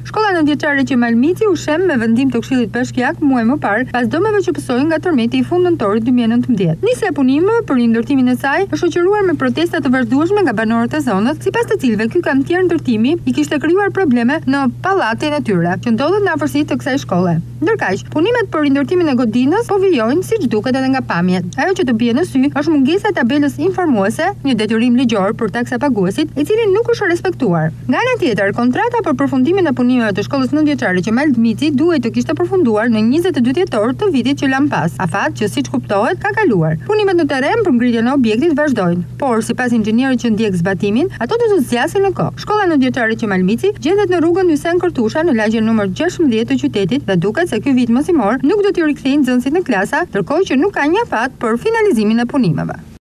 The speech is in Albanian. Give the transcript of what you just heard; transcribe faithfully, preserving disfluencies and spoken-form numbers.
Shkolla në vjeçare Qemal Mici u shem me vendim të Këshillit Bashkiak muaj më parë, pas dëmeve që pësojnë nga tërmeti i fundit nëntorit dy mijë e nëntëmbëdhjetë. Nisja e Punime për rindërtimin e saj është shoqëruar me protesta të vazhdueshme nga banorët e zonës, sipas të cilëve ky kantier ndërtimi i kishte krijuar probleme në pallatin e tyre, që ndodhet në afërsi të kësaj shkolle. Ndërkaq, punimet për rindërtimin e godinës po vijojnë siç duket edhe nga pamjet. Ajo që të bie në sy është mungesa e tabelës informuese, një detyrim ligjor për taksa paguesit, i cili nuk është respektuar. Nga ana tjetër, kontrata për përfundimin e punimeve të shkollës nëntëvjeçare Qemal Mici duhej të kishte përfunduar në njëzet e dy dhjetor të vitit që lan pas. Afat që siç kuptohet ka kaluar. Punimet në terren për ngritjen e objektit vazhdojnë, por sipas inxhinierit që ndjek zbatimin, ato do të zgjasin në kohë. Shkolla nëntëvjeçare Qemal Mici gjendet në rrugën Hysen Kërtusha në lagjen numër gjashtëmbëdhjetë të qytetit dhe duket se ky vit mësimor nuk do t'i rikthejnë nxënësit në klasa, ndërkohë që nuk ka një afat për finalizimin e punimeve.